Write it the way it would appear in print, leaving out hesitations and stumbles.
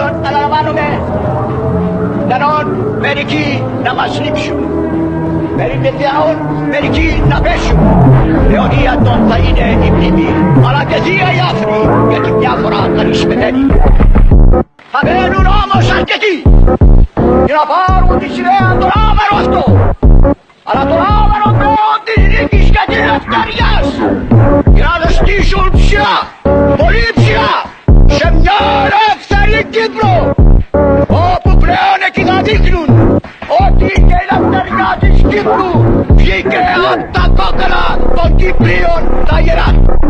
Πρώτον, αναλαμβάνουμε πιθανόν μερικοί να μας λείψουν. Πιθανόν μερικοί να πέσουν. Αιωνίατον θα είναι η μνήμη, αλλά και θεία η άφρη, γιατί μια φορά κανείς πεθαίνει. Θα μένουν όμως αρκετοί για να πάρουν τη σημαία των άμερων αυτό, αλλά των άμερων πλέον της νίκης και της ελευθερίας, για να το στήσουν ψηλά, πολύ ψηλά, σε μια ελεύθερη Κύπρο, όπου πλέον εκεί θα δείχνουν ότι και η ελευθερία της Κύπρου βγήκε από τα κόκκαλα των Κυπρίων τα γερά.